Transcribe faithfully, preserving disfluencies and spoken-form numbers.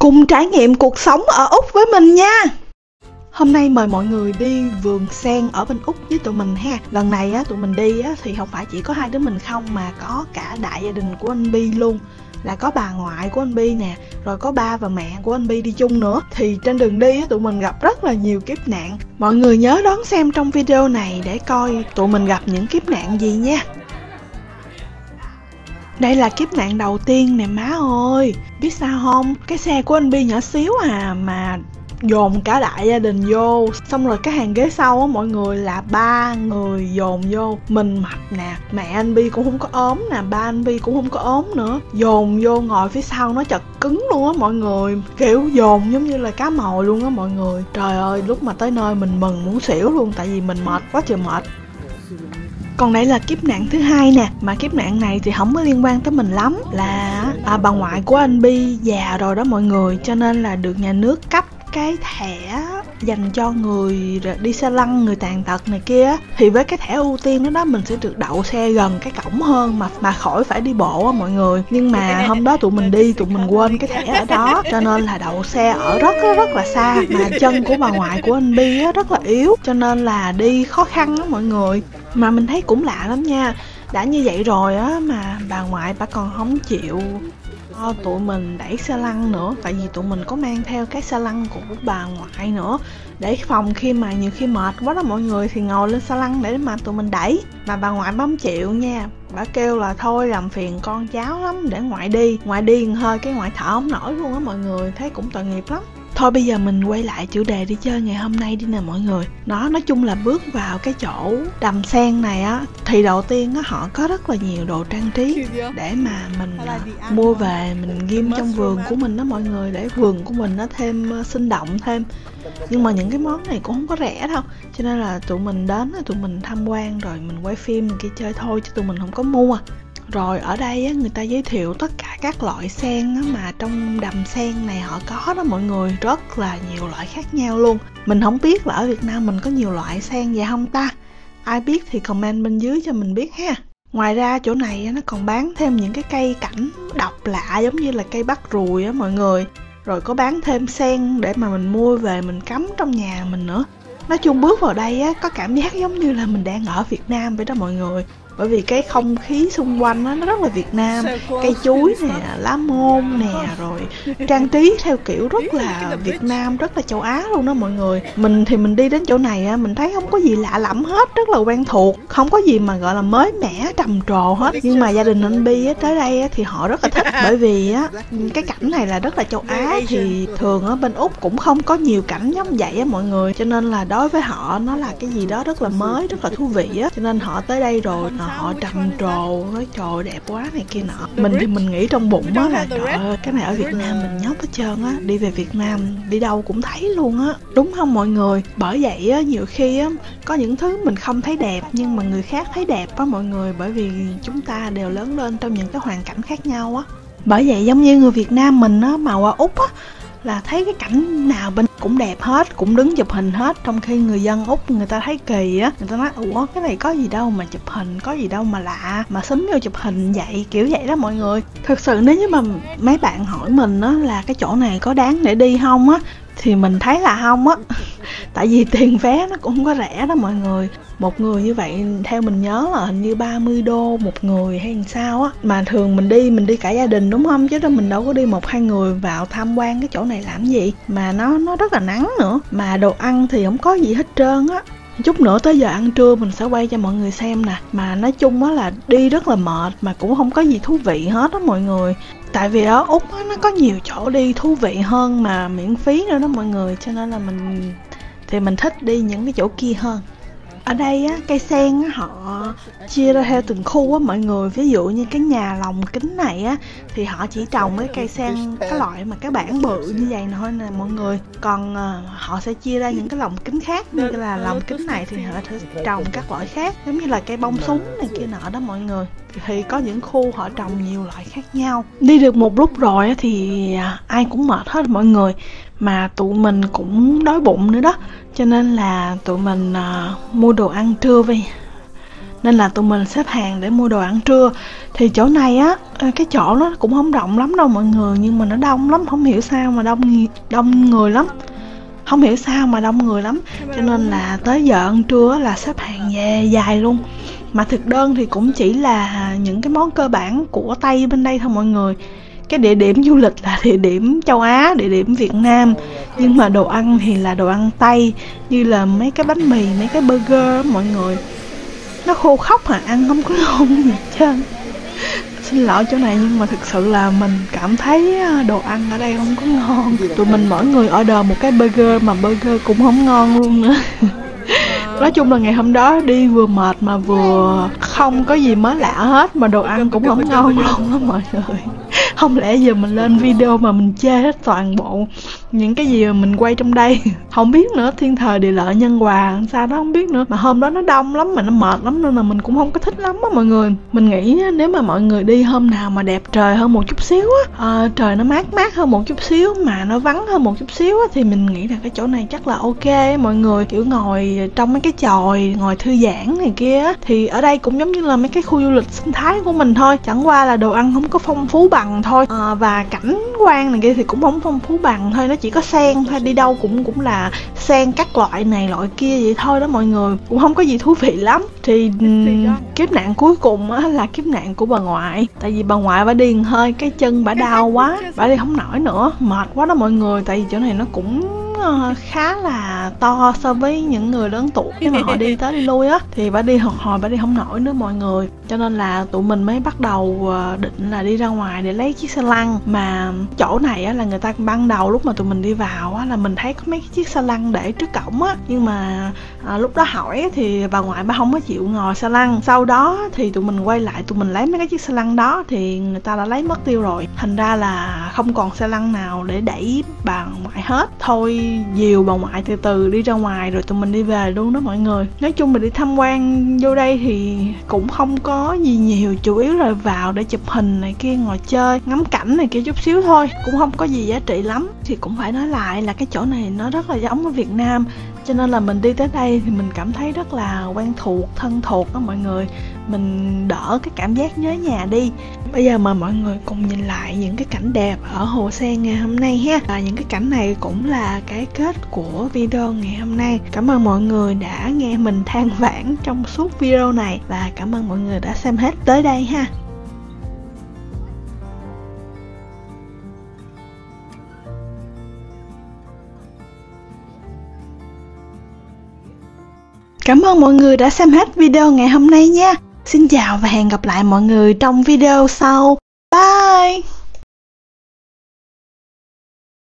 Cùng trải nghiệm cuộc sống ở Úc với mình nha. Hôm nay mời mọi người đi vườn sen ở bên Úc với tụi mình ha. Lần này á, tụi mình đi á, thì không phải chỉ có hai đứa mình không, mà có cả đại gia đình của anh Bi luôn. Là có bà ngoại của anh Bi nè, rồi có ba và mẹ của anh Bi đi chung nữa. Thì trên đường đi á, tụi mình gặp rất là nhiều kiếp nạn. Mọi người nhớ đón xem trong video này để coi tụi mình gặp những kiếp nạn gì nha. Đây là kiếp nạn đầu tiên nè má ơi. Biết sao không? Cái xe của anh Bi nhỏ xíu à, mà dồn cả đại gia đình vô. Xong rồi cái hàng ghế sau á, mọi người là ba người dồn vô. Mình mập nè, mẹ anh Bi cũng không có ốm nè, ba anh Bi cũng không có ốm nữa. Dồn vô ngồi phía sau nó chật cứng luôn á mọi người. Kiểu dồn giống như là cá mồi luôn á mọi người. Trời ơi, lúc mà tới nơi mình mừng muốn xỉu luôn. Tại vì mình mệt quá trời mệt. Còn đây là kiếp nạn thứ hai nè. Mà kiếp nạn này thì không có liên quan tới mình lắm. Là à, bà ngoại của anh Bi già rồi đó mọi người, cho nên là được nhà nước cấp cái thẻ dành cho người đi xe lăn, người tàn tật này kia. Thì với cái thẻ ưu tiên đó đó, mình sẽ được đậu xe gần cái cổng hơn mà mà khỏi phải đi bộ á mọi người. Nhưng mà hôm đó tụi mình đi, tụi mình quên cái thẻ ở đó, cho nên là đậu xe ở rất rất là xa. Mà chân của bà ngoại của anh Bi á rất là yếu, cho nên là đi khó khăn á mọi người. Mà mình thấy cũng lạ lắm nha. Đã như vậy rồi á mà bà ngoại bà còn không chịu cho tụi mình đẩy xe lăn nữa. Tại vì tụi mình có mang theo cái xe lăn của bà ngoại nữa, để phòng khi mà nhiều khi mệt quá đó mọi người thì ngồi lên xe lăn để mà tụi mình đẩy. Mà bà ngoại bấm chịu nha. Bà kêu là thôi làm phiền con cháu lắm, để ngoại đi. Ngoại đi hơi cái ngoại thở không nổi luôn á mọi người. Thấy cũng tội nghiệp lắm. Thôi bây giờ mình quay lại chủ đề đi chơi ngày hôm nay đi nè mọi người. Nó nói chung là bước vào cái chỗ đầm sen này á, thì đầu tiên á họ có rất là nhiều đồ trang trí để mà mình uh, mua về mình ghim trong vườn của mình đó mọi người, để vườn của mình nó thêm uh, sinh động thêm. Nhưng mà những cái món này cũng không có rẻ đâu, cho nên là tụi mình đến tụi mình tham quan rồi mình quay phim mình kia chơi thôi, chứ tụi mình không có mua. Rồi ở đây á, người ta giới thiệu tất cả các loại sen á, mà trong đầm sen này họ có đó mọi người, rất là nhiều loại khác nhau luôn. Mình không biết là ở Việt Nam mình có nhiều loại sen vậy không ta? Ai biết thì comment bên dưới cho mình biết ha. Ngoài ra chỗ này á, nó còn bán thêm những cái cây cảnh độc lạ giống như là cây bắt ruồi á mọi người. Rồi có bán thêm sen để mà mình mua về mình cắm trong nhà mình nữa. Nói chung bước vào đây á, có cảm giác giống như là mình đang ở Việt Nam vậy đó mọi người. Bởi vì cái không khí xung quanh đó, nó rất là Việt Nam. Cây chuối nè, lá môn nè, rồi trang trí theo kiểu rất là Việt Nam, rất là châu Á luôn đó mọi người. Mình thì mình đi đến chỗ này á, mình thấy không có gì lạ lẫm hết, rất là quen thuộc. Không có gì mà gọi là mới mẻ, trầm trồ hết. Nhưng mà gia đình anh Bi á, tới đây á, thì họ rất là thích. Bởi vì á, cái cảnh này là rất là châu Á. Thì thường ở bên Úc cũng không có nhiều cảnh giống vậy á mọi người. Cho nên là đối với họ nó là cái gì đó rất là mới, rất là thú vị á. Cho nên họ tới đây rồi họ trầm trồ, nói trời đẹp quá này kia nọ. Mình thì mình nghĩ trong bụng á là trời ơi, cái này ở Việt Nam mình nhóc hết trơn á. Đi về Việt Nam đi đâu cũng thấy luôn á, đúng không mọi người? Bởi vậy á, nhiều khi á có những thứ mình không thấy đẹp nhưng mà người khác thấy đẹp á mọi người. Bởi vì chúng ta đều lớn lên trong những cái hoàn cảnh khác nhau á. Bởi vậy giống như người Việt Nam mình á, mà qua Úc á là thấy cái cảnh nào bên cũng đẹp hết, cũng đứng chụp hình hết. Trong khi người dân Úc người ta thấy kỳ á, người ta nói ủa cái này có gì đâu mà chụp hình, có gì đâu mà lạ, mà xúm vô chụp hình vậy, kiểu vậy đó mọi người. Thực sự nếu như mà mấy bạn hỏi mình á là cái chỗ này có đáng để đi không á, thì mình thấy là không á. Tại vì tiền vé nó cũng không có rẻ đó mọi người. Một người như vậy theo mình nhớ là hình như ba mươi đô một người hay làm sao á. Mà thường mình đi, mình đi cả gia đình đúng không? Chứ đó mình đâu có đi một hai người vào tham quan cái chỗ này làm gì. Mà nó nó rất là nắng nữa. Mà đồ ăn thì không có gì hết trơn á. Chút nữa tới giờ ăn trưa mình sẽ quay cho mọi người xem nè. Mà nói chung á là đi rất là mệt mà cũng không có gì thú vị hết á mọi người. Tại vì ở Úc á, nó có nhiều chỗ đi thú vị hơn mà miễn phí nữa đó mọi người. Cho nên là mình thì mình thích đi những cái chỗ kia hơn. Ở đây á, cây sen á, họ chia ra theo từng khu á mọi người. Ví dụ như cái nhà lồng kính này á, thì họ chỉ trồng cái cây sen, cái loại mà cái bản bự như vậy thôi nè mọi người. Còn uh, họ sẽ chia ra những cái lồng kính khác. Như là lồng kính này thì họ sẽ trồng các loại khác, giống như là cây bông súng này kia nọ đó mọi người. Thì có những khu họ trồng nhiều loại khác nhau. Đi được một lúc rồi á, thì ai cũng mệt hết mọi người. Mà tụi mình cũng đói bụng nữa đó. Cho nên là tụi mình uh, mua đồ ăn trưa về. Nên là tụi mình xếp hàng để mua đồ ăn trưa. Thì chỗ này á, cái chỗ nó cũng không rộng lắm đâu mọi người, nhưng mà nó đông lắm, không hiểu sao mà đông đông người lắm, không hiểu sao mà đông người lắm, cho nên là tới giờ ăn trưa là xếp hàng về dài luôn. Mà thực đơn thì cũng chỉ là những cái món cơ bản của Tây bên đây thôi mọi người. Cái địa điểm du lịch là địa điểm châu Á, địa điểm Việt Nam, nhưng mà đồ ăn thì là đồ ăn Tây, như là mấy cái bánh mì, mấy cái burger mọi người. Nó khô khóc hả, ăn không có ngon gì hết trơn. Xin lỗi chỗ này nhưng mà thực sự là mình cảm thấy đồ ăn ở đây không có ngon. Tụi mình mỗi người order một cái burger mà burger cũng không ngon luôn nữa. Nói chung là ngày hôm đó đi vừa mệt mà vừa không có gì mới lạ hết, mà đồ ăn cũng không ngon luôn á mọi người. Không lẽ giờ mình lên video mà mình chê hết toàn bộ những cái gì mà mình quay trong đây. Không biết nữa, thiên thời địa lợi nhân hòa sao đó không biết nữa. Mà hôm đó nó đông lắm mà nó mệt lắm nên là mình cũng không có thích lắm á mọi người. Mình nghĩ nếu mà mọi người đi hôm nào mà đẹp trời hơn một chút xíu á, à, trời nó mát mát hơn một chút xíu mà nó vắng hơn một chút xíu á, thì mình nghĩ là cái chỗ này chắc là ok mọi người. Kiểu ngồi trong mấy cái chòi, ngồi thư giãn này kia á, thì ở đây cũng giống như là mấy cái khu du lịch sinh thái của mình thôi, chẳng qua là đồ ăn không có phong phú bằng thôi, à, và cảnh quan này kia thì cũng không phong phú bằng thôi, nó chỉ có sen thôi, đi đâu cũng cũng là sen các loại này loại kia vậy thôi đó mọi người, cũng không có gì thú vị lắm. Thì kiếp nạn cuối cùng á là kiếp nạn của bà ngoại, tại vì bà ngoại bà đi hơi cái chân bà đau quá, bà đi không nổi nữa, mệt quá đó mọi người. Tại vì chỗ này nó cũng khá là to so với những người lớn tuổi mà họ đi tới đi lui á, thì bà đi hồi hồi bà đi không nổi nữa mọi người, cho nên là tụi mình mới bắt đầu định là đi ra ngoài để lấy chiếc xe lăn. Mà chỗ này á là người ta ban đầu lúc mà tụi mình đi vào á là mình thấy có mấy cái chiếc xe lăn để trước cổng á, nhưng mà à, lúc đó hỏi thì bà ngoại bà không có chịu ngồi xe lăn. Sau đó thì tụi mình quay lại tụi mình lấy mấy cái chiếc xe lăn đó thì người ta đã lấy mất tiêu rồi, thành ra là không còn xe lăn nào để đẩy bà ngoại hết. Thôi dìu bà ngoại từ từ đi ra ngoài rồi tụi mình đi về luôn đó mọi người. Nói chung mình đi tham quan vô đây thì cũng không có gì nhiều, chủ yếu là vào để chụp hình này kia, ngồi chơi ngắm cảnh này kia chút xíu thôi, cũng không có gì giá trị lắm. Thì cũng phải nói lại là cái chỗ này nó rất là giống ở Việt Nam, cho nên là mình đi tới đây thì mình cảm thấy rất là quen thuộc, thân thuộc đó mọi người. Mình đỡ cái cảm giác nhớ nhà đi. Bây giờ mời mọi người cùng nhìn lại những cái cảnh đẹp ở Hồ Sen ngày hôm nay ha. Và những cái cảnh này cũng là cái kết của video ngày hôm nay. Cảm ơn mọi người đã nghe mình than vãn trong suốt video này, và cảm ơn mọi người đã xem hết tới đây ha. Cảm ơn mọi người đã xem hết video ngày hôm nay nha. Xin chào và hẹn gặp lại mọi người trong video sau. Bye!